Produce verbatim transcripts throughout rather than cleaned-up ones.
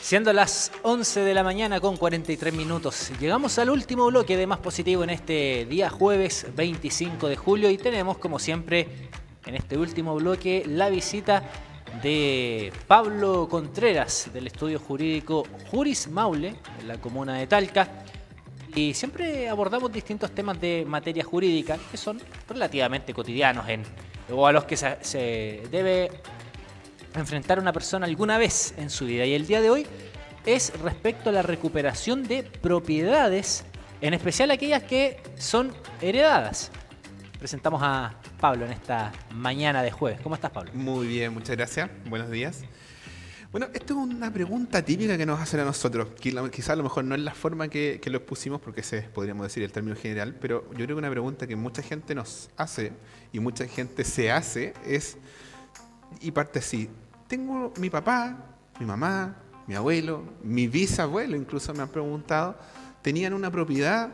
Siendo las once de la mañana con cuarenta y tres minutos, llegamos al último bloque de Más Positivo en este día jueves veinticinco de julio y tenemos, como siempre, en este último bloque la visita de Pablo Contreras del estudio jurídico Juris Maule en la comuna de Talca. Y siempre abordamos distintos temas de materia jurídica que son relativamente cotidianos en, o a los que se, se debe enfrentar una persona alguna vez en su vida. Y el día de hoy es respecto a la recuperación de propiedades, en especial aquellas que son heredadas. Presentamos a Pablo en esta mañana de jueves. ¿Cómo estás, Pablo? Muy bien, muchas gracias. Buenos días. Bueno, esto es una pregunta típica que nos hacen a nosotros. Quizás a lo mejor no es la forma que, que lo expusimos, porque ese es, podríamos decir, el término general, pero yo creo que una pregunta que mucha gente nos hace y mucha gente se hace es, y parte así: tengo mi papá, mi mamá, mi abuelo, mi bisabuelo, incluso me han preguntado, tenían una propiedad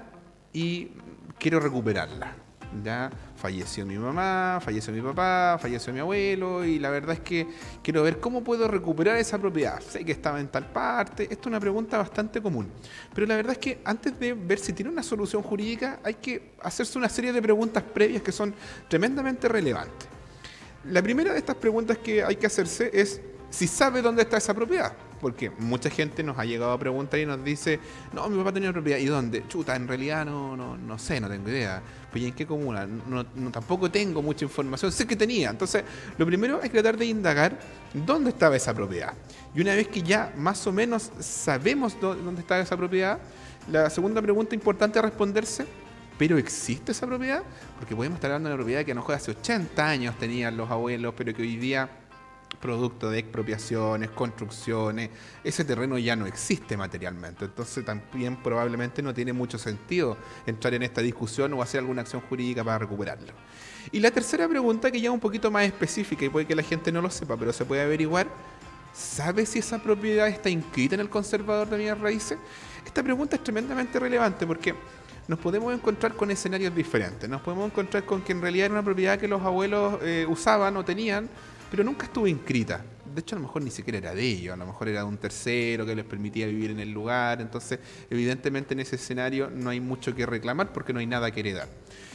y quiero recuperarla. Ya falleció mi mamá, falleció mi papá, falleció mi abuelo y la verdad es que quiero ver cómo puedo recuperar esa propiedad. Sé que estaba en tal parte. Esto es una pregunta bastante común. Pero la verdad es que antes de ver si tiene una solución jurídica hay que hacerse una serie de preguntas previas que son tremendamente relevantes. La primera de estas preguntas que hay que hacerse es si sabe dónde está esa propiedad. Porque mucha gente nos ha llegado a preguntar y nos dice: no, mi papá tenía una propiedad. ¿Y dónde? Chuta, en realidad no, no, no sé, no tengo idea. Pues, ¿y en qué comuna? No, no, tampoco tengo mucha información. Sé que tenía. Entonces, lo primero es tratar de indagar dónde estaba esa propiedad. Y una vez que ya más o menos sabemos dónde está esa propiedad, la segunda pregunta importante a responderse: ¿pero existe esa propiedad? Porque podemos estar hablando de una propiedad que a lo mejor hace ochenta años tenían los abuelos, pero que hoy día, producto de expropiaciones, construcciones, ese terreno ya no existe materialmente. Entonces también probablemente no tiene mucho sentido entrar en esta discusión o hacer alguna acción jurídica para recuperarlo. Y la tercera pregunta, que ya es un poquito más específica y puede que la gente no lo sepa, pero se puede averiguar: ¿sabe si esa propiedad está inscrita en el conservador de bienes raíces? Esta pregunta es tremendamente relevante porque nos podemos encontrar con escenarios diferentes. Nos podemos encontrar con que en realidad era una propiedad que los abuelos eh, usaban o tenían, pero nunca estuvo inscrita. De hecho, a lo mejor ni siquiera era de ellos, a lo mejor era de un tercero que les permitía vivir en el lugar. Entonces, evidentemente en ese escenario no hay mucho que reclamar porque no hay nada que heredar.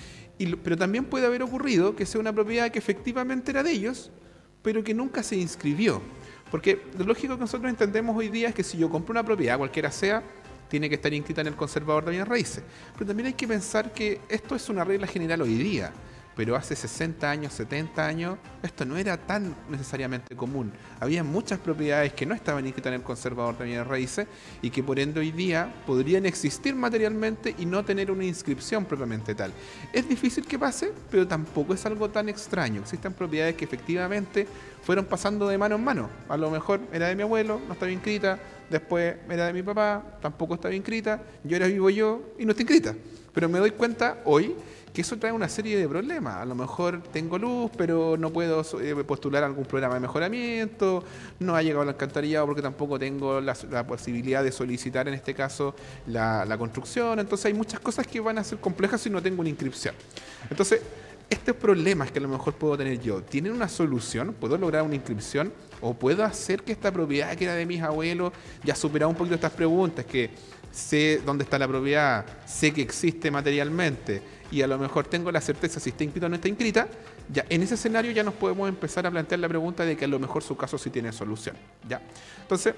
Y, pero también puede haber ocurrido que sea una propiedad que efectivamente era de ellos, pero que nunca se inscribió. Porque lo lógico que nosotros entendemos hoy día es que si yo compro una propiedad, cualquiera sea, tiene que estar inscrita en el conservador de bienes raíces. Pero también hay que pensar que esto es una regla general hoy día. Pero hace sesenta años, setenta años, esto no era tan necesariamente común. Había muchas propiedades que no estaban inscritas en el conservador de bienes raíces y que por ende hoy día podrían existir materialmente y no tener una inscripción propiamente tal. Es difícil que pase, pero tampoco es algo tan extraño. Existen propiedades que efectivamente fueron pasando de mano en mano. A lo mejor era de mi abuelo, no estaba inscrita, después era de mi papá, tampoco estaba inscrita, yo era vivo yo y no está inscrita. Pero me doy cuenta hoy que eso trae una serie de problemas. A lo mejor tengo luz, pero no puedo postular algún programa de mejoramiento, no ha llegado al alcantarillado porque tampoco tengo la, la posibilidad de solicitar, en este caso, la, la construcción. Entonces hay muchas cosas que van a ser complejas si no tengo una inscripción. Entonces, estos problemas que a lo mejor puedo tener yo, ¿tienen una solución? ¿Puedo lograr una inscripción? ¿O puedo hacer que esta propiedad que era de mis abuelos, ya superado un poquito estas preguntas, que sé dónde está la propiedad, sé que existe materialmente y a lo mejor tengo la certeza si está inscrita o no está inscrita, ya en ese escenario ya nos podemos empezar a plantear la pregunta de que a lo mejor su caso sí tiene solución, ¿ya? Entonces,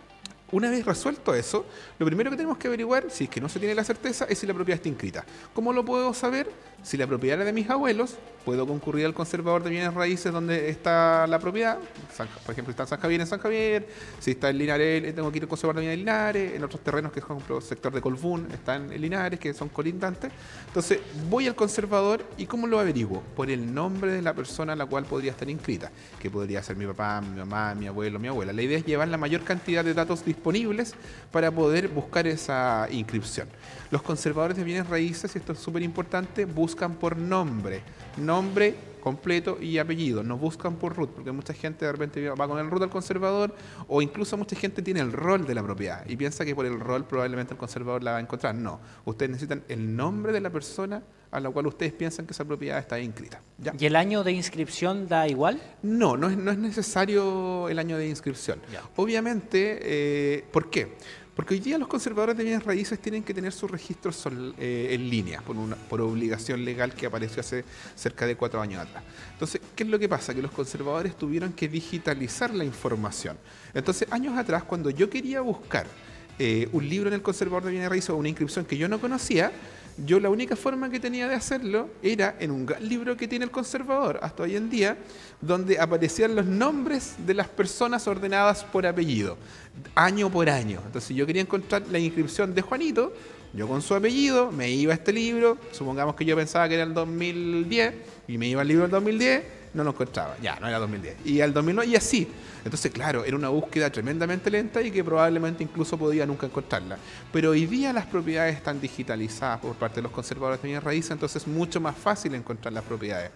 una vez resuelto eso, lo primero que tenemos que averiguar, si es que no se tiene la certeza, es si la propiedad está inscrita. ¿Cómo lo puedo saber? Si la propiedad era de mis abuelos, puedo concurrir al conservador de bienes raíces donde está la propiedad. Por ejemplo, está en San Javier, en San Javier. Si está en Linares, tengo que ir al conservador de bienes de Linares. En otros terrenos, que es como el sector de Colbún, están en Linares, que son colindantes. Entonces, voy al conservador y ¿cómo lo averiguo? Por el nombre de la persona a la cual podría estar inscrita, que podría ser mi papá, mi mamá, mi abuelo, mi abuela. La idea es llevar la mayor cantidad de datos disponibles para poder buscar esa inscripción. Los conservadores de bienes raíces, y esto es súper importante, buscan por nombre, nombre completo y apellido. No buscan por root, porque mucha gente de repente va con el root al conservador, o incluso mucha gente tiene el rol de la propiedad y piensa que por el rol probablemente el conservador la va a encontrar. No, ustedes necesitan el nombre de la persona a la cual ustedes piensan que esa propiedad está inscrita. ¿Ya? ¿Y el año de inscripción da igual? No, no es, no es necesario el año de inscripción. Ya. Obviamente, eh, ¿por qué? Porque hoy día los conservadores de bienes raíces tienen que tener sus registros sol, eh, en línea, por, una, por obligación legal que apareció hace cerca de cuatro años atrás. Entonces, ¿qué es lo que pasa? Que los conservadores tuvieron que digitalizar la información. Entonces, años atrás, cuando yo quería buscar eh, un libro en el conservador de bienes raíces o una inscripción que yo no conocía, yo la única forma que tenía de hacerlo era en un gran libro que tiene el conservador hasta hoy en día, donde aparecían los nombres de las personas ordenadas por apellido, año por año. Entonces yo quería encontrar la inscripción de Juanito, yo con su apellido me iba a este libro, supongamos que yo pensaba que era el dos mil diez y me iba al libro del dos mil diez, no lo encontraba, ya, no era dos mil diez, y al dos mil nueve y así. Entonces, claro, era una búsqueda tremendamente lenta y que probablemente incluso podía nunca encontrarla. Pero hoy día las propiedades están digitalizadas por parte de los conservadores de bienes raíces, entonces es mucho más fácil encontrar las propiedades.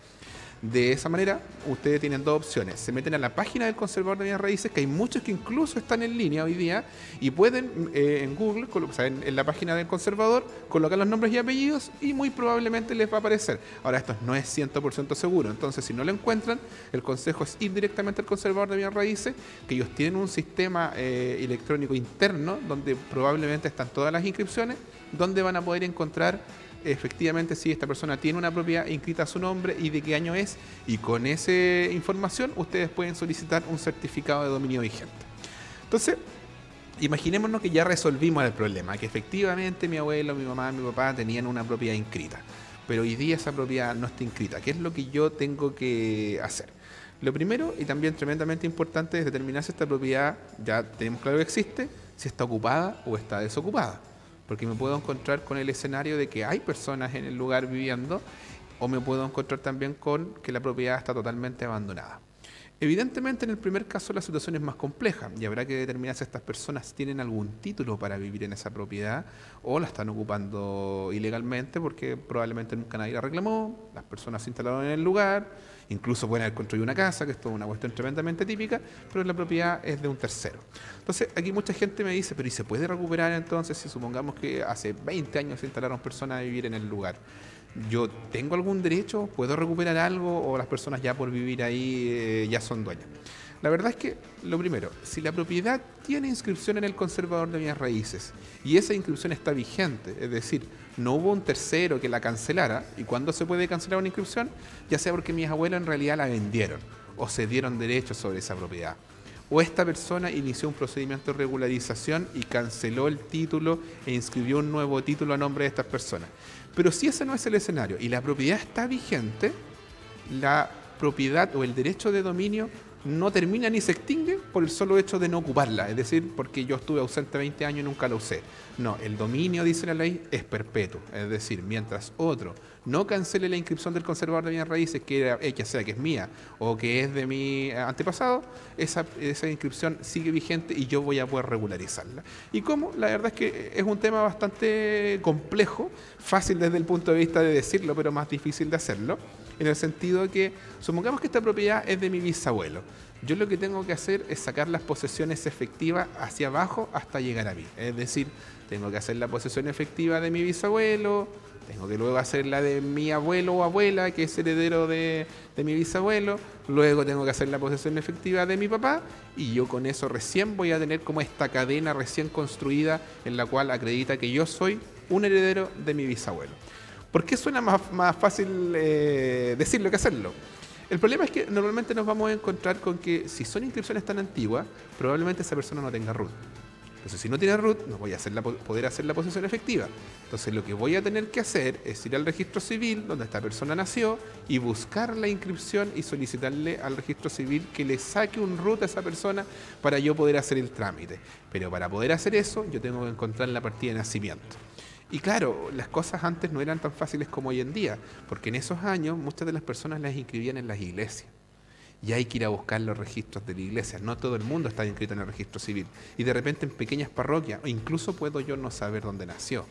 De esa manera, ustedes tienen dos opciones. Se meten a la página del conservador de bienes raíces, que hay muchos que incluso están en línea hoy día, y pueden eh, en Google, o sea, en, en la página del conservador, colocar los nombres y apellidos y muy probablemente les va a aparecer. Ahora, esto no es cien por ciento seguro, entonces si no lo encuentran, el consejo es ir directamente al conservador de bienes raíces, que ellos tienen un sistema eh, electrónico interno, donde probablemente están todas las inscripciones, donde van a poder encontrar efectivamente si esta persona tiene una propiedad inscrita a su nombre y de qué año es, y con esa información ustedes pueden solicitar un certificado de dominio vigente. Entonces, imaginémonos que ya resolvimos el problema, que efectivamente mi abuelo, mi mamá, mi papá tenían una propiedad inscrita, pero hoy día esa propiedad no está inscrita. ¿Qué es lo que yo tengo que hacer? Lo primero, y también tremendamente importante, es determinar si esta propiedad, ya tenemos claro que existe, si está ocupada o está desocupada. Porque me puedo encontrar con el escenario de que hay personas en el lugar viviendo, o me puedo encontrar también con que la propiedad está totalmente abandonada. Evidentemente, en el primer caso la situación es más compleja y habrá que determinar si estas personas tienen algún título para vivir en esa propiedad o la están ocupando ilegalmente porque probablemente nunca nadie la reclamó, las personas se instalaron en el lugar, incluso pueden haber construido una casa, que esto es una cuestión tremendamente típica, pero la propiedad es de un tercero. Entonces, aquí mucha gente me dice, pero ¿y se puede recuperar entonces si supongamos que hace veinte años se instalaron personas a vivir en el lugar? ¿Yo tengo algún derecho? ¿Puedo recuperar algo? ¿O las personas ya por vivir ahí eh, ya son dueñas? La verdad es que, lo primero, si la propiedad tiene inscripción en el conservador de bienes raíces y esa inscripción está vigente, es decir, no hubo un tercero que la cancelara, ¿y cuándo se puede cancelar una inscripción? Ya sea porque mis abuelos en realidad la vendieron o se dieron derechos sobre esa propiedad, o esta persona inició un procedimiento de regularización y canceló el título e inscribió un nuevo título a nombre de estas personas. Pero si ese no es el escenario y la propiedad está vigente, la propiedad o el derecho de dominio no termina ni se extingue por el solo hecho de no ocuparla, es decir, porque yo estuve ausente veinte años y nunca la usé. No, el dominio, dice la ley, es perpetuo, es decir, mientras otro no cancele la inscripción del conservador de bienes raíces, que era, eh, ya sea que es mía o que es de mi antepasado, esa, esa inscripción sigue vigente y yo voy a poder regularizarla. ¿Y cómo? La verdad es que es un tema bastante complejo, fácil desde el punto de vista de decirlo, pero más difícil de hacerlo, en el sentido de que, supongamos que esta propiedad es de mi bisabuelo. Yo lo que tengo que hacer es sacar las posesiones efectivas hacia abajo hasta llegar a mí. Es decir, tengo que hacer la posesión efectiva de mi bisabuelo, tengo que luego hacer la de mi abuelo o abuela, que es heredero de, de mi bisabuelo, luego tengo que hacer la posesión efectiva de mi papá, y yo con eso recién voy a tener como esta cadena recién construida en la cual acredita que yo soy un heredero de mi bisabuelo. ¿Por qué suena más, más fácil eh, decirlo que hacerlo? El problema es que normalmente nos vamos a encontrar con que si son inscripciones tan antiguas, probablemente esa persona no tenga root. Entonces, si no tiene root, no voy a hacer la, poder hacer la posesión efectiva. Entonces, lo que voy a tener que hacer es ir al registro civil, donde esta persona nació, y buscar la inscripción y solicitarle al registro civil que le saque un root a esa persona para yo poder hacer el trámite. Pero para poder hacer eso, yo tengo que encontrar la partida de nacimiento. Y claro, las cosas antes no eran tan fáciles como hoy en día, porque en esos años muchas de las personas las inscribían en las iglesias. Y hay que ir a buscar los registros de la iglesia. No todo el mundo está inscrito en el registro civil. Y de repente en pequeñas parroquias, o incluso puedo yo no saber dónde nació.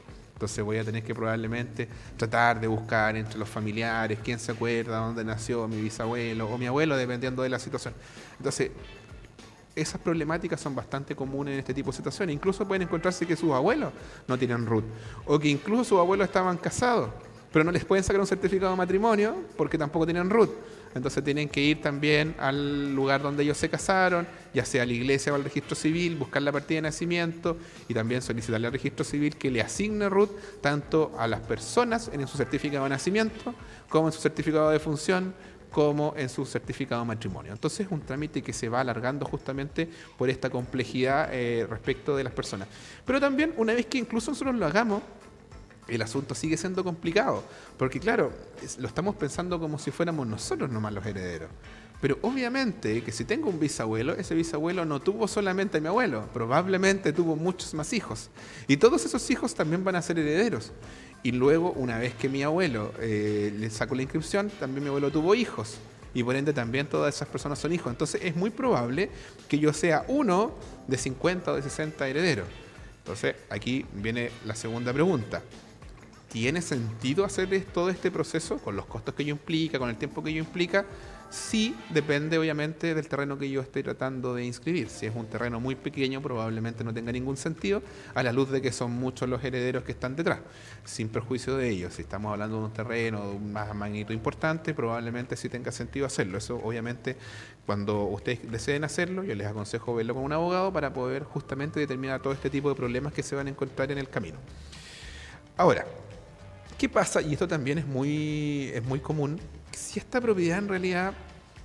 Entonces voy a tener que probablemente tratar de buscar entre los familiares quién se acuerda dónde nació mi bisabuelo o mi abuelo, dependiendo de la situación. Entonces, esas problemáticas son bastante comunes en este tipo de situaciones. Incluso pueden encontrarse que sus abuelos no tienen root, o que incluso sus abuelos estaban casados, pero no les pueden sacar un certificado de matrimonio porque tampoco tienen root. Entonces tienen que ir también al lugar donde ellos se casaron, ya sea a la iglesia o al registro civil, buscar la partida de nacimiento y también solicitarle al registro civil que le asigne root tanto a las personas en su certificado de nacimiento, como en su certificado de función, como en su certificado de matrimonio. Entonces es un trámite que se va alargando justamente por esta complejidad eh, respecto de las personas. Pero también, una vez que incluso nosotros lo hagamos, el asunto sigue siendo complicado, porque claro, es, lo estamos pensando como si fuéramos nosotros nomás los herederos. Pero obviamente que si tengo un bisabuelo, ese bisabuelo no tuvo solamente a mi abuelo, probablemente tuvo muchos más hijos. Y todos esos hijos también van a ser herederos. Y luego, una vez que mi abuelo eh, le sacó la inscripción, también mi abuelo tuvo hijos. Y por ende también todas esas personas son hijos. Entonces es muy probable que yo sea uno de cincuenta o de sesenta herederos. Entonces aquí viene la segunda pregunta. ¿Tiene sentido hacer todo este proceso con los costos que ello implica, con el tiempo que ello implica? Sí, depende obviamente del terreno que yo esté tratando de inscribir. Si es un terreno muy pequeño, probablemente no tenga ningún sentido, a la luz de que son muchos los herederos que están detrás, sin perjuicio de ellos. Si estamos hablando de un terreno de un más magnitud importante, probablemente sí tenga sentido hacerlo. Eso obviamente, cuando ustedes deseen hacerlo, yo les aconsejo verlo con un abogado para poder justamente determinar todo este tipo de problemas que se van a encontrar en el camino. Ahora, ¿qué pasa? Y esto también es muy, es muy común. Si esta propiedad en realidad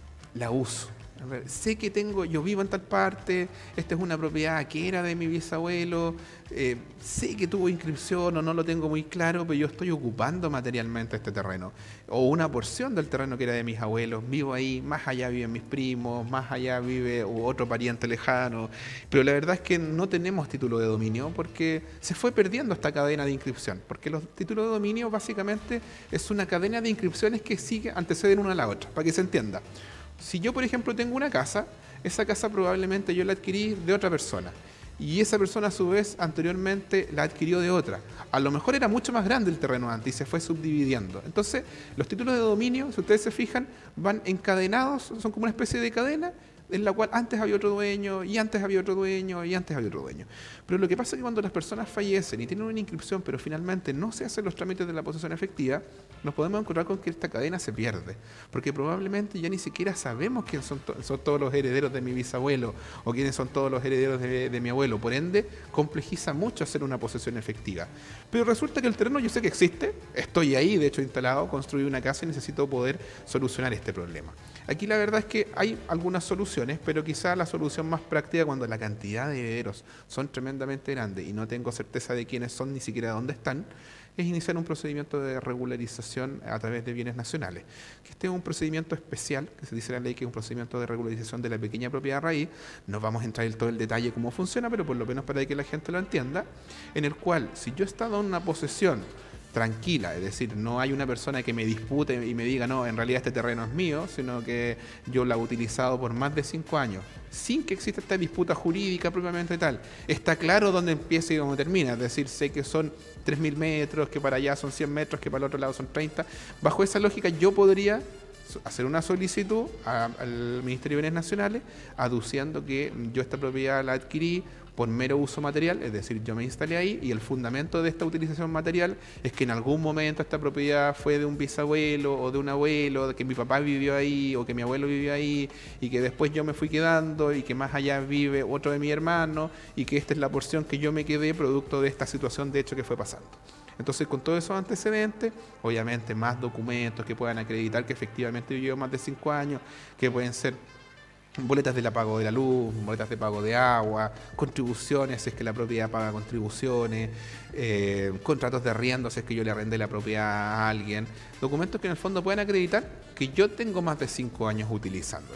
la uso, a ver, sé que tengo, yo vivo en tal parte, esta es una propiedad que era de mi bisabuelo, eh, sé que tuvo inscripción o no lo tengo muy claro, pero yo estoy ocupando materialmente este terreno, o una porción del terreno que era de mis abuelos, vivo ahí, más allá viven mis primos, más allá vive otro pariente lejano, pero la verdad es que no tenemos título de dominio porque se fue perdiendo esta cadena de inscripción, porque los títulos de dominio básicamente es una cadena de inscripciones que sigue, anteceden una a la otra, para que se entienda. Si yo, por ejemplo, tengo una casa, esa casa probablemente yo la adquirí de otra persona y esa persona a su vez anteriormente la adquirió de otra. A lo mejor era mucho más grande el terreno antes y se fue subdividiendo. Entonces, los títulos de dominio, si ustedes se fijan, van encadenados, son como una especie de cadena en la cual antes había otro dueño, y antes había otro dueño, y antes había otro dueño. Pero lo que pasa es que cuando las personas fallecen y tienen una inscripción, pero finalmente no se hacen los trámites de la posesión efectiva, nos podemos encontrar con que esta cadena se pierde, porque probablemente ya ni siquiera sabemos quiénes son, to son todos los herederos de mi bisabuelo, o quiénes son todos los herederos de, de mi abuelo. Por ende, complejiza mucho hacer una posesión efectiva. Pero resulta que el terreno yo sé que existe, estoy ahí, de hecho instalado, construí una casa y necesito poder solucionar este problema. Aquí la verdad es que hay algunas soluciones, pero quizá la solución más práctica cuando la cantidad de herederos son tremendamente grandes y no tengo certeza de quiénes son ni siquiera de dónde están, es iniciar un procedimiento de regularización a través de bienes nacionales. Este es un procedimiento especial, que se dice en la ley que es un procedimiento de regularización de la pequeña propiedad raíz. No vamos a entrar en todo el detalle cómo funciona, pero por lo menos para que la gente lo entienda, en el cual si yo he estado en una posesión tranquila, es decir, no hay una persona que me dispute y me diga, no, en realidad este terreno es mío, sino que yo lo he utilizado por más de cinco años, sin que exista esta disputa jurídica propiamente tal. Está claro dónde empieza y dónde termina, es decir, sé que son tres mil metros, que para allá son cien metros, que para el otro lado son treinta. Bajo esa lógica yo podría hacer una solicitud a, al Ministerio de Bienes Nacionales aduciendo que yo esta propiedad la adquirí por mero uso material, es decir, yo me instalé ahí y el fundamento de esta utilización material es que en algún momento esta propiedad fue de un bisabuelo o de un abuelo, de que mi papá vivió ahí o que mi abuelo vivió ahí y que después yo me fui quedando y que más allá vive otro de mi hermano y que esta es la porción que yo me quedé producto de esta situación de hecho que fue pasando. Entonces, con todos esos antecedentes, obviamente más documentos que puedan acreditar que efectivamente vivió más de cinco años, que pueden ser boletas de pago de la luz, boletas de pago de agua, contribuciones si es que la propiedad paga contribuciones, eh, contratos de arriendo si es que yo le arrendé la propiedad a alguien, documentos que en el fondo puedan acreditar que yo tengo más de cinco años utilizándola.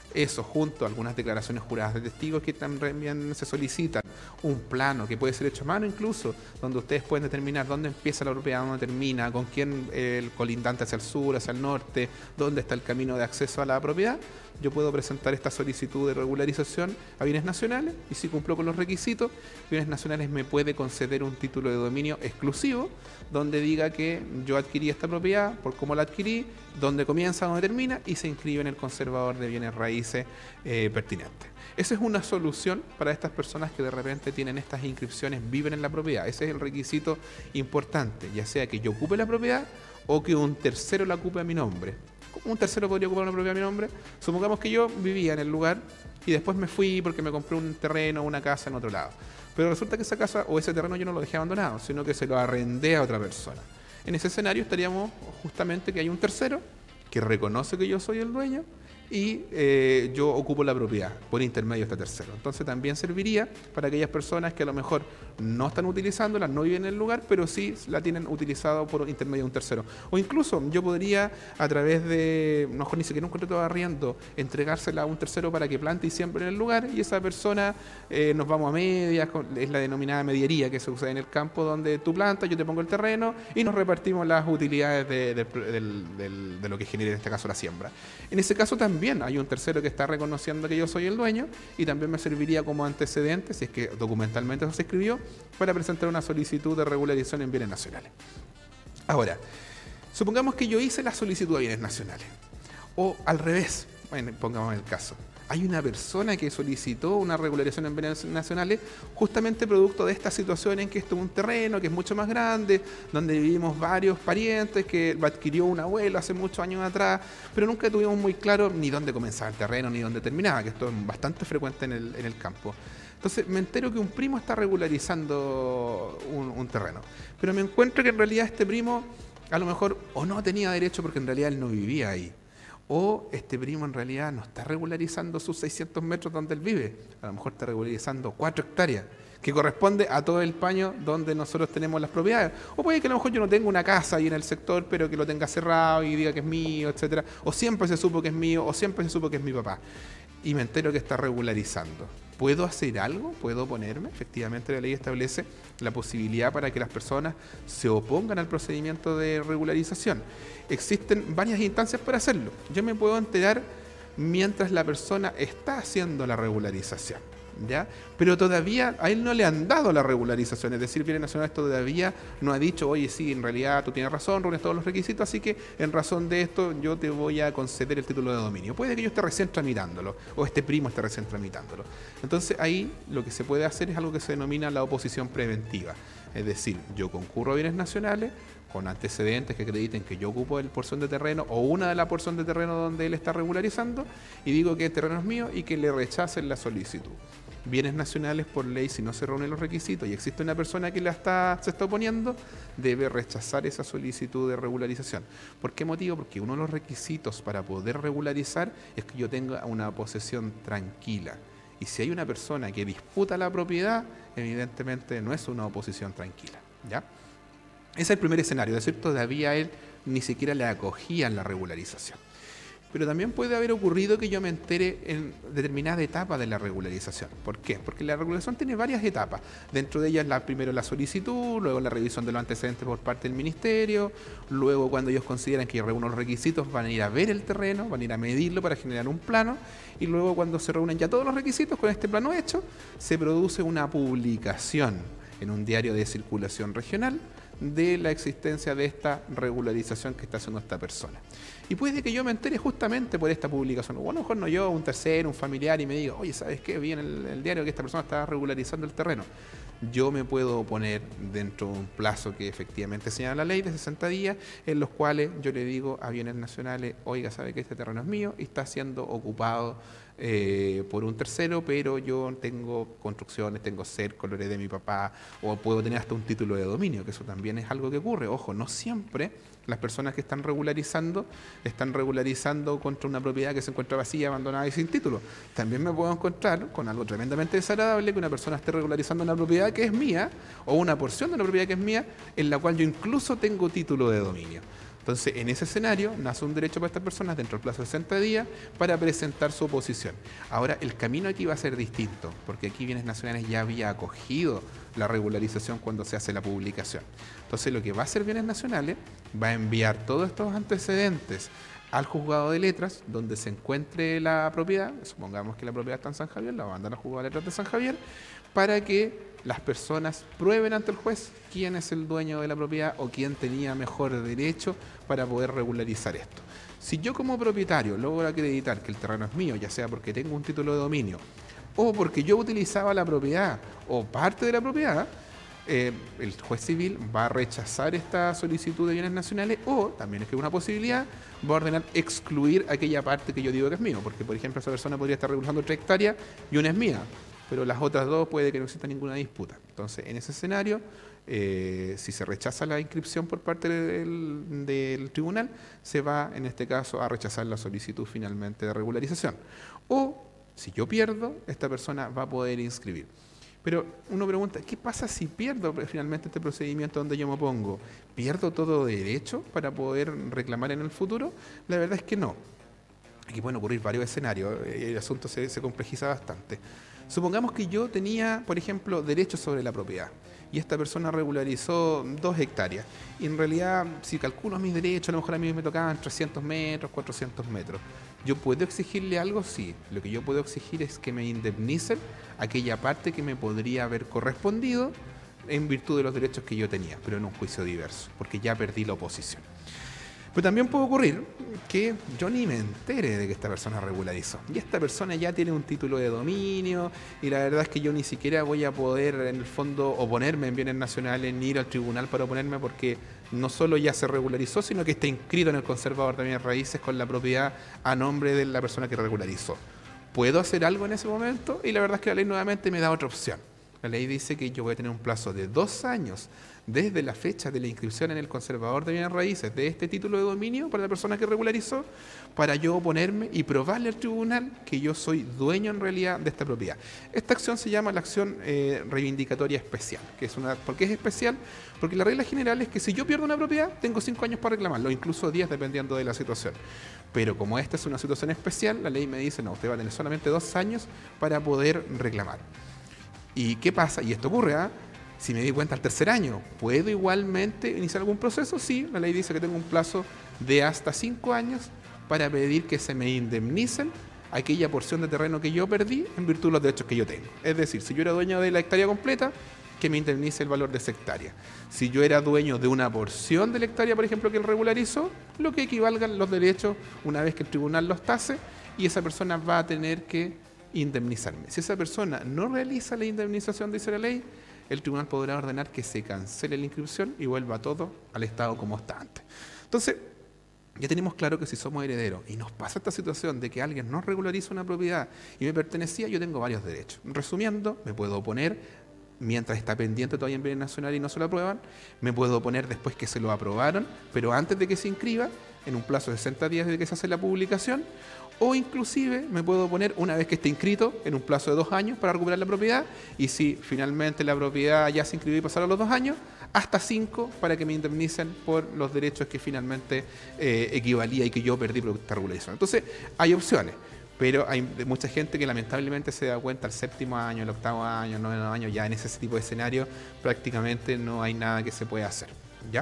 Eso, junto a algunas declaraciones juradas de testigos que también se solicitan, un plano que puede ser hecho a mano incluso, donde ustedes pueden determinar dónde empieza la propiedad, dónde termina, con quién eh, el colindante hacia el sur, hacia el norte, dónde está el camino de acceso a la propiedad. Yo puedo presentar esta solicitud de regularización a Bienes Nacionales y si cumplo con los requisitos, Bienes Nacionales me puede conceder un título de dominio exclusivo donde diga que yo adquirí esta propiedad, por cómo la adquirí, dónde comienza, dónde termina y se inscribe en el conservador de bienes raíces eh, pertinente. Esa es una solución para estas personas que de repente tienen estas inscripciones, viven en la propiedad. Ese es el requisito importante, ya sea que yo ocupe la propiedad o que un tercero la ocupe a mi nombre. ¿Cómo un tercero podría ocupar una propiedad a mi nombre? Supongamos que yo vivía en el lugar y después me fui porque me compré un terreno o una casa en otro lado. Pero resulta que esa casa o ese terreno yo no lo dejé abandonado, sino que se lo arrendé a otra persona. En ese escenario estaríamos justamente que hay un tercero que reconoce que yo soy el dueño y eh, yo ocupo la propiedad por intermedio de este tercero. Entonces también serviría para aquellas personas que a lo mejor no están utilizándola, no viven en el lugar, pero sí la tienen utilizado por intermedio de un tercero. O incluso yo podría a través de, no ni siquiera un contrato de arriendo, entregársela a un tercero para que plante y siembre en el lugar y esa persona eh, nos vamos a medias, es la denominada mediería que se usa en el campo donde tú plantas, yo te pongo el terreno y nos repartimos las utilidades de, de, de, de, de lo que genere en este caso la siembra. En ese caso también También hay un tercero que está reconociendo que yo soy el dueño y también me serviría como antecedente, si es que documentalmente eso se escribió, para presentar una solicitud de regularización en bienes nacionales. Ahora, supongamos que yo hice la solicitud de bienes nacionales, o al revés, bueno, pongamos el caso. Hay una persona que solicitó una regularización en bienes nacionales justamente producto de esta situación en que esto es un terreno que es mucho más grande, donde vivimos varios parientes, que lo adquirió un abuelo hace muchos años atrás, pero nunca tuvimos muy claro ni dónde comenzaba el terreno ni dónde terminaba, que esto es bastante frecuente en el, en el campo. Entonces me entero que un primo está regularizando un, un terreno, pero me encuentro que en realidad este primo a lo mejor o no tenía derecho porque en realidad él no vivía ahí. O este primo en realidad no está regularizando sus seiscientos metros donde él vive, a lo mejor está regularizando cuatro hectáreas, que corresponde a todo el paño donde nosotros tenemos las propiedades. O puede que a lo mejor yo no tenga una casa ahí en el sector, pero que lo tenga cerrado y diga que es mío, etcétera. O siempre se supo que es mío, o siempre se supo que es mi papá. Y me entero que está regularizando. ¿Puedo hacer algo? ¿Puedo oponerme? Efectivamente la ley establece la posibilidad para que las personas se opongan al procedimiento de regularización. Existen varias instancias para hacerlo. Yo me puedo enterar mientras la persona está haciendo la regularización, ¿ya? Pero todavía a él no le han dado la regularización, es decir, Bienes Nacionales todavía no ha dicho, oye, sí, en realidad tú tienes razón, reúnes todos los requisitos, así que en razón de esto yo te voy a conceder el título de dominio. Puede que yo esté recién tramitándolo, o este primo esté recién tramitándolo. Entonces ahí lo que se puede hacer es algo que se denomina la oposición preventiva, es decir, yo concurro a Bienes Nacionales con antecedentes que acrediten que yo ocupo el porción de terreno o una de la porción de terreno donde él está regularizando y digo que el terreno es mío y que le rechacen la solicitud. Bienes Nacionales, por ley, si no se reúnen los requisitos y existe una persona que la está, se está oponiendo, debe rechazar esa solicitud de regularización. ¿Por qué motivo? Porque uno de los requisitos para poder regularizar es que yo tenga una posesión tranquila. Y si hay una persona que disputa la propiedad, evidentemente no es una oposición tranquila, ¿ya? Ese es el primer escenario, es decir, todavía él ni siquiera le acogían la regularización. Pero también puede haber ocurrido que yo me entere en determinada etapa de la regularización. ¿Por qué? Porque la regularización tiene varias etapas. Dentro de ellas, la, primero la solicitud, luego la revisión de los antecedentes por parte del ministerio, luego cuando ellos consideran que reúnen los requisitos van a ir a ver el terreno, van a ir a medirlo para generar un plano, y luego cuando se reúnen ya todos los requisitos con este plano hecho, se produce una publicación en un diario de circulación regional de la existencia de esta regularización que está haciendo esta persona. Y puede que yo me entere justamente por esta publicación, o a lo mejor no yo, un tercero, un familiar, y me diga, oye, ¿sabes qué? Vi en el, el diario que esta persona está regularizando el terreno. Yo me puedo oponer dentro de un plazo que efectivamente señala la ley de sesenta días, en los cuales yo le digo a Bienes Nacionales, oiga, ¿sabe que este terreno es mío y está siendo ocupado eh, por un tercero, pero yo tengo construcciones, tengo cerco, lo heredé de mi papá, o puedo tener hasta un título de dominio, que eso también es algo que ocurre. Ojo, no siempre las personas que están regularizando, están regularizando contra una propiedad que se encuentra vacía, abandonada y sin título. También me puedo encontrar con algo tremendamente desagradable, que una persona esté regularizando una propiedad que es mía, o una porción de una propiedad que es mía, en la cual yo incluso tengo título de dominio. Entonces, en ese escenario, nace un derecho para estas personas dentro del plazo de sesenta días para presentar su oposición. Ahora, el camino aquí va a ser distinto, porque aquí Bienes Nacionales ya había acogido la regularización cuando se hace la publicación. Entonces, lo que va a hacer Bienes Nacionales va a enviar todos estos antecedentes al juzgado de letras, donde se encuentre la propiedad, supongamos que la propiedad está en San Javier, la mandan al juzgado de letras de San Javier, para que las personas prueben ante el juez quién es el dueño de la propiedad o quién tenía mejor derecho para poder regularizar esto. Si yo como propietario logro acreditar que el terreno es mío, ya sea porque tengo un título de dominio o porque yo utilizaba la propiedad o parte de la propiedad, Eh, el juez civil va a rechazar esta solicitud de bienes nacionales o, también es que una posibilidad, va a ordenar excluir aquella parte que yo digo que es mío, porque por ejemplo esa persona podría estar regulando tres hectáreas y una es mía, pero las otras dos puede que no exista ninguna disputa. Entonces, en ese escenario, eh, si se rechaza la inscripción por parte del, del tribunal, se va en este caso a rechazar la solicitud finalmente de regularización. O, si yo pierdo, esta persona va a poder inscribir. Pero uno pregunta, ¿qué pasa si pierdo finalmente este procedimiento donde yo me opongo? ¿Pierdo todo derecho para poder reclamar en el futuro? La verdad es que no. Aquí pueden ocurrir varios escenarios, el asunto se, se complejiza bastante. Supongamos que yo tenía, por ejemplo, derechos sobre la propiedad y esta persona regularizó dos hectáreas. Y en realidad, si calculo mis derechos, a lo mejor a mí me tocaban trescientos metros, cuatrocientos metros. ¿Yo puedo exigirle algo? Sí. Lo que yo puedo exigir es que me indemnicen aquella parte que me podría haber correspondido en virtud de los derechos que yo tenía, pero en un juicio diverso, porque ya perdí la oposición. Pero también puede ocurrir que yo ni me entere de que esta persona regularizó. Y esta persona ya tiene un título de dominio y la verdad es que yo ni siquiera voy a poder en el fondo oponerme en bienes nacionales ni ir al tribunal para oponerme porque no solo ya se regularizó, sino que está inscrito en el conservador de bienes raíces con la propiedad a nombre de la persona que regularizó. ¿Puedo hacer algo en ese momento? Y la verdad es que la ley nuevamente me da otra opción. La ley dice que yo voy a tener un plazo de dos años desde la fecha de la inscripción en el conservador de bienes raíces de este título de dominio para la persona que regularizó, para yo oponerme y probarle al tribunal que yo soy dueño en realidad de esta propiedad. Esta acción se llama la acción eh, reivindicatoria especial. Que es una, ¿por qué es especial? Porque la regla general es que si yo pierdo una propiedad, tengo cinco años para reclamarlo, incluso diez dependiendo de la situación. Pero como esta es una situación especial, la ley me dice, no, usted va a tener solamente dos años para poder reclamar. ¿Y qué pasa? Y esto ocurre, ¿eh? Si me di cuenta al tercer año, ¿puedo igualmente iniciar algún proceso? Sí, la ley dice que tengo un plazo de hasta cinco años para pedir que se me indemnicen aquella porción de terreno que yo perdí en virtud de los derechos que yo tengo. Es decir, si yo era dueño de la hectárea completa, que me indemnice el valor de esa hectárea. Si yo era dueño de una porción de la hectárea, por ejemplo, que él regularizó, lo que equivalgan los derechos una vez que el tribunal los tase, y esa persona va a tener que indemnizarme. Si esa persona no realiza la indemnización, dice la ley, el tribunal podrá ordenar que se cancele la inscripción y vuelva todo al estado como está antes. Entonces, ya tenemos claro que si somos herederos y nos pasa esta situación de que alguien no regulariza una propiedad y me pertenecía, yo tengo varios derechos. Resumiendo, me puedo oponer mientras está pendiente todavía en bienes nacionales y no se lo aprueban, me puedo oponer después que se lo aprobaron, pero antes de que se inscriba, en un plazo de sesenta días desde que se hace la publicación, o inclusive me puedo oponer una vez que esté inscrito en un plazo de dos años para recuperar la propiedad, y si finalmente la propiedad ya se inscribió y pasaron los dos años, hasta cinco para que me indemnicen por los derechos que finalmente eh, equivalía y que yo perdí por esta regularización. Entonces, hay opciones. Pero hay mucha gente que lamentablemente se da cuenta al séptimo año, el octavo año, el noveno año, ya en ese tipo de escenario prácticamente no hay nada que se pueda hacer, ¿ya?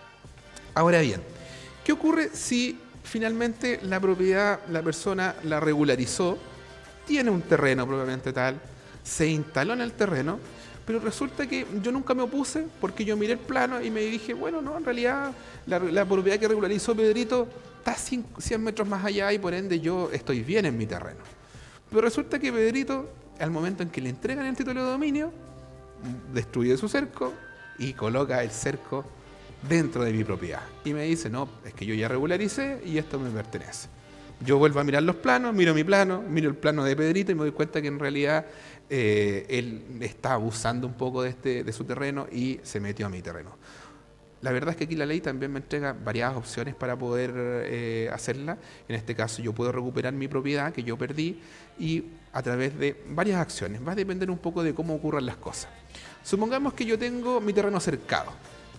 Ahora bien, ¿qué ocurre si finalmente la propiedad, la persona la regularizó, tiene un terreno propiamente tal, se instaló en el terreno, pero resulta que yo nunca me opuse porque yo miré el plano y me dije, bueno, no, en realidad la, la propiedad que regularizó Pedrito está cien metros más allá y por ende yo estoy bien en mi terreno. Pero resulta que Pedrito, al momento en que le entregan el título de dominio, destruye su cerco y coloca el cerco dentro de mi propiedad. Y me dice, no, es que yo ya regularicé y esto me pertenece. Yo vuelvo a mirar los planos, miro mi plano, miro el plano de Pedrito y me doy cuenta que en realidad eh, él está abusando un poco de, este, de su terreno y se metió a mi terreno. La verdad es que aquí la ley también me entrega varias opciones para poder eh, hacerla. En este caso yo puedo recuperar mi propiedad que yo perdí y a través de varias acciones. Va a depender un poco de cómo ocurran las cosas. Supongamos que yo tengo mi terreno cercado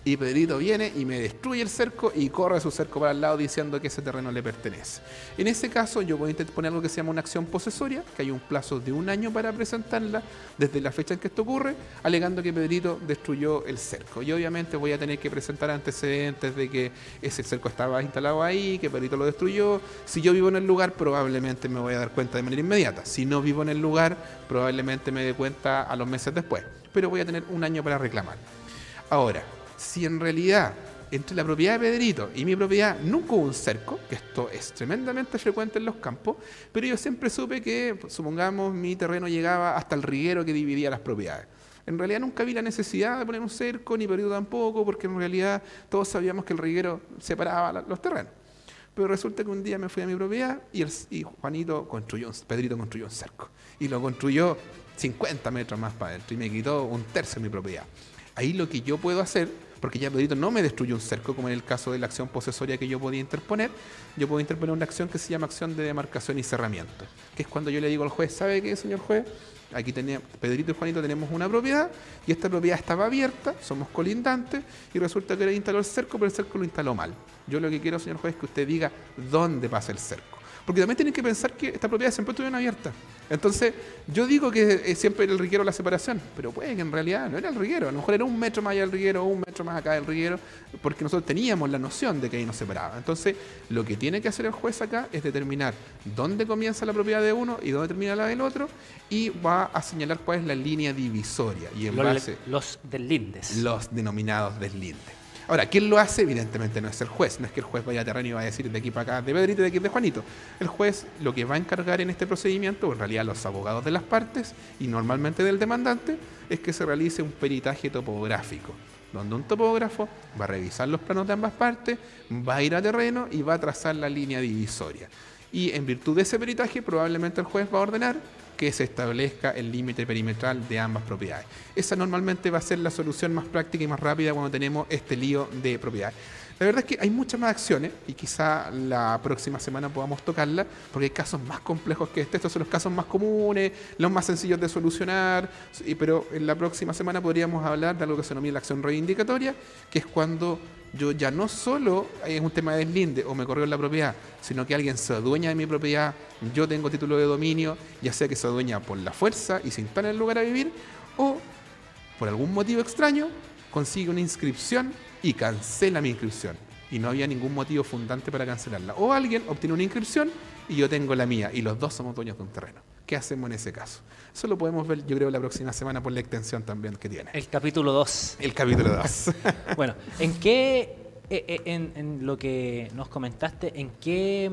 Y Pedrito viene y me destruye el cerco y corre su cerco para el lado diciendo que ese terreno le pertenece. En ese caso yo puedo intentar poner algo que se llama una acción posesoria, que hay un plazo de un año para presentarla desde la fecha en que esto ocurre, alegando que Pedrito destruyó el cerco. Y obviamente voy a tener que presentar antecedentes de que ese cerco estaba instalado ahí, que Pedrito lo destruyó. Si yo vivo en el lugar, probablemente me voy a dar cuenta de manera inmediata. Si no vivo en el lugar, probablemente me dé cuenta a los meses después. Pero voy a tener un año para reclamar. Ahora, si en realidad entre la propiedad de Pedrito y mi propiedad nunca hubo un cerco, que esto es tremendamente frecuente en los campos, pero yo siempre supe que, supongamos, mi terreno llegaba hasta el riguero que dividía las propiedades. En realidad nunca vi la necesidad de poner un cerco, ni Pedrito tampoco, porque en realidad todos sabíamos que el riguero separaba los terrenos. Pero resulta que un día me fui a mi propiedad y, el, y Juanito construyó, un, Pedrito construyó un cerco. Y lo construyó cincuenta metros más para adentro y me quitó un tercio de mi propiedad. Ahí lo que yo puedo hacer, porque ya Pedrito no me destruyó un cerco, como en el caso de la acción posesoria que yo podía interponer, yo puedo interponer una acción que se llama acción de demarcación y cerramiento, que es cuando yo le digo al juez, ¿sabe qué, señor juez? Aquí tenemos, Pedrito y Juanito tenemos una propiedad y esta propiedad estaba abierta, somos colindantes y resulta que él instaló el cerco, pero el cerco lo instaló mal. Yo lo que quiero, señor juez, es que usted diga dónde pasa el cerco. Porque también tienen que pensar que esta propiedad siempre estuvo abierta. Entonces, yo digo que siempre era el riguero la separación, pero puede que en realidad no era el riguero. A lo mejor era un metro más allá del riguero o un metro más acá del riguero, porque nosotros teníamos la noción de que ahí nos separaba. Entonces, lo que tiene que hacer el juez acá es determinar dónde comienza la propiedad de uno y dónde termina la del otro, y va a señalar cuál es la línea divisoria. Y en los, base, los deslindes. Los denominados deslindes. Ahora, ¿quién lo hace? Evidentemente no es el juez. No es que el juez vaya a terreno y va a decir de aquí para acá de Pedrito y de aquí de Juanito. El juez lo que va a encargar en este procedimiento, o en realidad los abogados de las partes y normalmente del demandante, es que se realice un peritaje topográfico, donde un topógrafo va a revisar los planos de ambas partes, va a ir a terreno y va a trazar la línea divisoria. Y en virtud de ese peritaje, probablemente el juez va a ordenar que se establezca el límite perimetral de ambas propiedades. Esa normalmente va a ser la solución más práctica y más rápida cuando tenemos este lío de propiedades. La verdad es que hay muchas más acciones y quizá la próxima semana podamos tocarla porque hay casos más complejos que este. Estos son los casos más comunes, los más sencillos de solucionar, pero en la próxima semana podríamos hablar de algo que se denomina la acción reivindicatoria, que es cuando yo ya no solo es un tema de deslinde o me corrió la propiedad, sino que alguien se adueña de mi propiedad, yo tengo título de dominio, ya sea que se adueña por la fuerza y se instala en el lugar a vivir, o por algún motivo extraño consigue una inscripción y cancela mi inscripción. Y no había ningún motivo fundante para cancelarla. O alguien obtiene una inscripción y yo tengo la mía y los dos somos dueños de un terreno. ¿Qué hacemos en ese caso? Eso lo podemos ver, yo creo, la próxima semana por la extensión también que tiene. El capítulo dos. El capítulo dos. Bueno, ¿en qué, en, en lo que nos comentaste, en qué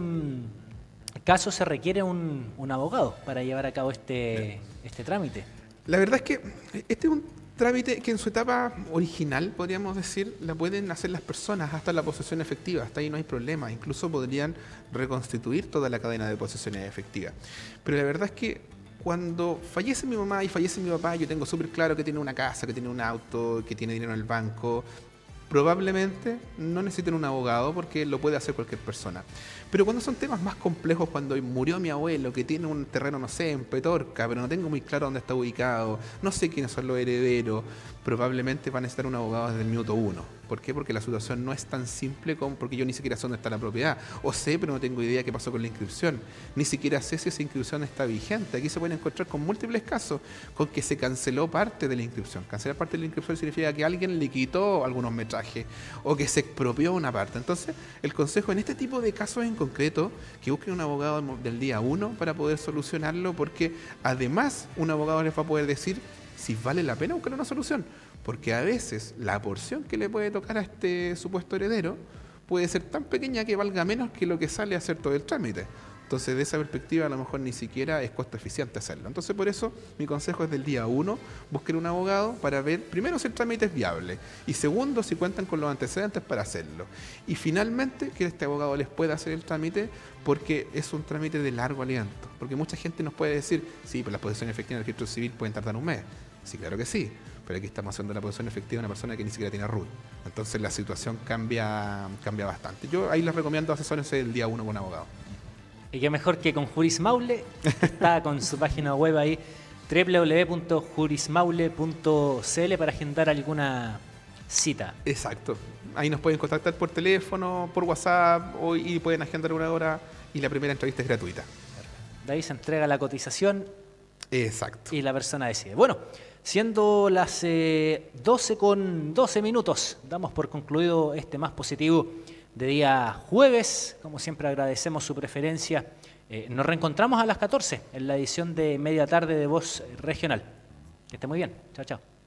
mmm, caso se requiere un, un abogado para llevar a cabo este, este trámite? La verdad es que este es un trámite que en su etapa original, podríamos decir, la pueden hacer las personas hasta la posesión efectiva, hasta ahí no hay problema, incluso podrían reconstituir toda la cadena de posesiones efectivas. Pero la verdad es que cuando fallece mi mamá y fallece mi papá, yo tengo súper claro que tiene una casa, que tiene un auto, que tiene dinero en el banco, probablemente no necesiten un abogado porque lo puede hacer cualquier persona. Pero cuando son temas más complejos, cuando murió mi abuelo, que tiene un terreno, no sé, en Petorca, pero no tengo muy claro dónde está ubicado, no sé quiénes son los herederos, probablemente van a necesitar un abogado desde el minuto uno. ¿Por qué? Porque la situación no es tan simple como porque yo ni siquiera sé dónde está la propiedad. O sé, pero no tengo idea qué pasó con la inscripción. Ni siquiera sé si esa inscripción está vigente. Aquí se pueden encontrar con múltiples casos con que se canceló parte de la inscripción. Cancelar parte de la inscripción significa que alguien le quitó algunos metrajes o que se expropió una parte. Entonces, el consejo en este tipo de casos en concreto, que busquen un abogado del día uno para poder solucionarlo, porque además un abogado les va a poder decir si vale la pena buscar una solución. Porque a veces la porción que le puede tocar a este supuesto heredero puede ser tan pequeña que valga menos que lo que sale a hacer todo el trámite. Entonces, de esa perspectiva, a lo mejor ni siquiera es costo eficiente hacerlo. Entonces, por eso, mi consejo es del día uno, busquen un abogado para ver, primero, si el trámite es viable, y segundo, si cuentan con los antecedentes para hacerlo. Y finalmente, que este abogado les pueda hacer el trámite, porque es un trámite de largo aliento. Porque mucha gente nos puede decir, sí, pero las posesiones efectivas en el registro civil pueden tardar un mes. Sí, claro que sí, pero aquí estamos haciendo la posesión efectiva de una persona que ni siquiera tiene R U T. Entonces, la situación cambia, cambia bastante. Yo ahí les recomiendo asesórense el día uno con un abogado. Y qué mejor que con Juris Maule, que está con su página web ahí, doble u doble u doble u punto juris maule punto c l, para agendar alguna cita. Exacto. Ahí nos pueden contactar por teléfono, por WhatsApp, o, y pueden agendar una hora y la primera entrevista es gratuita. De ahí se entrega la cotización. Exacto. Y la persona decide. Bueno, siendo las eh, doce con doce minutos, damos por concluido este Más Positivo de día jueves. Como siempre agradecemos su preferencia. Eh, nos reencontramos a las catorce en la edición de media tarde de Voz Regional. Que esté muy bien. Chao, chao.